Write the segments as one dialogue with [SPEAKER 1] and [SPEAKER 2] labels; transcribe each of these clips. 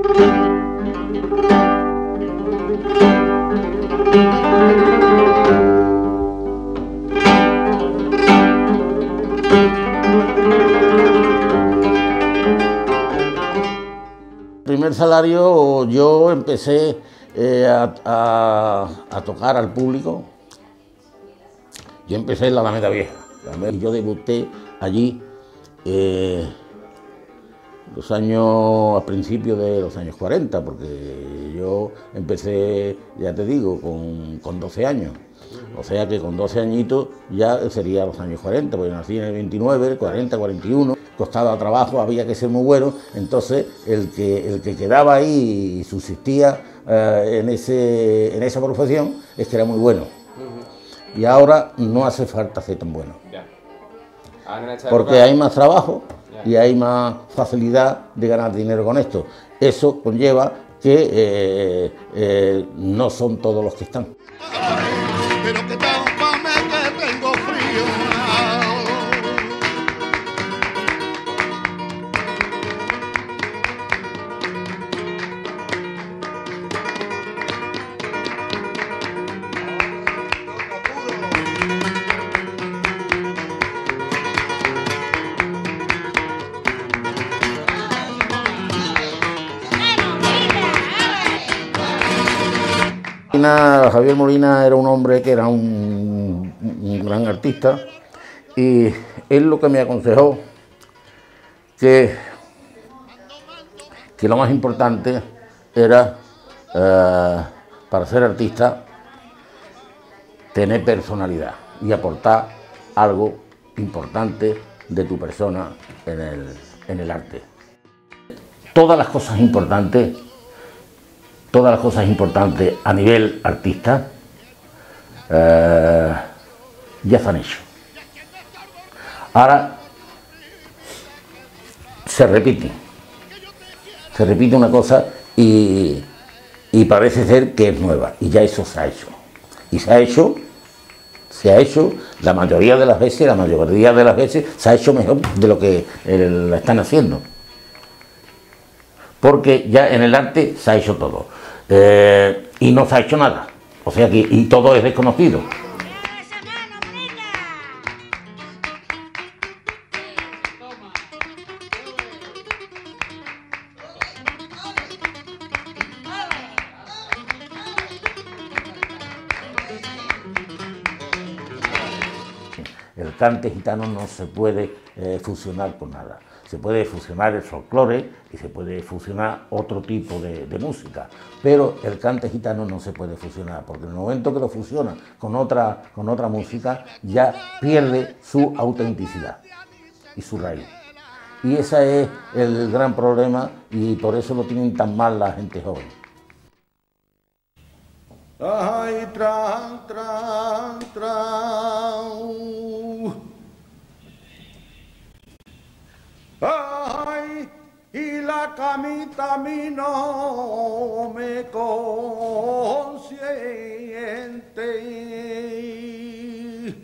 [SPEAKER 1] Primer salario yo empecé a tocar al público. Yo empecé en la Alameda Vieja. Yo debuté allí a principios de los años 40, porque yo empecé, ya te digo, con 12 años. O sea que con 12 añitos ya sería los años 40, porque nací en el 29, 40, 41. Costaba trabajo, había que ser muy bueno, entonces el que quedaba ahí y subsistía en esa profesión es que era muy bueno. Y ahora no hace falta ser tan bueno. Porque hay más trabajo y hay más facilidad de ganar dinero con esto. Eso conlleva que no son todos los que están.
[SPEAKER 2] Pero que tápame que tengo frío.
[SPEAKER 1] Javier Molina era un hombre que era un gran artista, y él lo que me aconsejó que lo más importante era, para ser artista, tener personalidad y aportar algo importante de tu persona en el arte. Todas las cosas importantes a nivel artista ya se han hecho. Ahora se repite una cosa y parece ser que es nueva, y ya eso se ha hecho. Y se ha hecho la mayoría de las veces se ha hecho mejor de lo que la están haciendo. Porque ya en el arte se ha hecho todo. Y no se ha hecho nada, o sea que y todo es desconocido. El cante gitano no se puede fusionar con nada. Se puede fusionar el folclore y se puede fusionar otro tipo de música, pero el cante gitano no se puede fusionar, porque en el momento que lo fusiona con otra música ya pierde su autenticidad y su raíz. Y ese es el gran problema, y por eso lo tienen tan mal la gente joven.
[SPEAKER 2] Ay, tran, tran, tran. Ay, y la camita a mí no me consiente.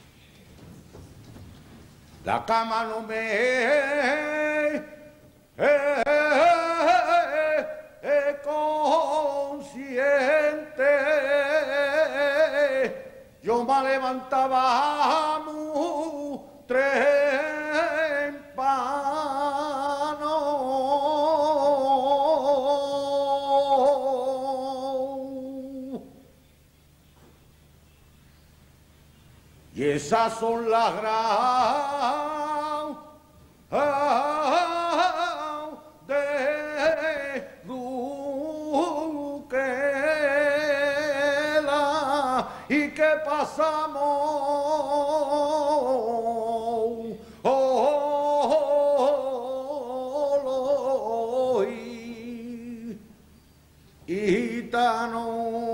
[SPEAKER 2] La cama no me consciente. Yo me levantaba muy temprano. Y esas son las gran de Duquela, y que pasamos gitano.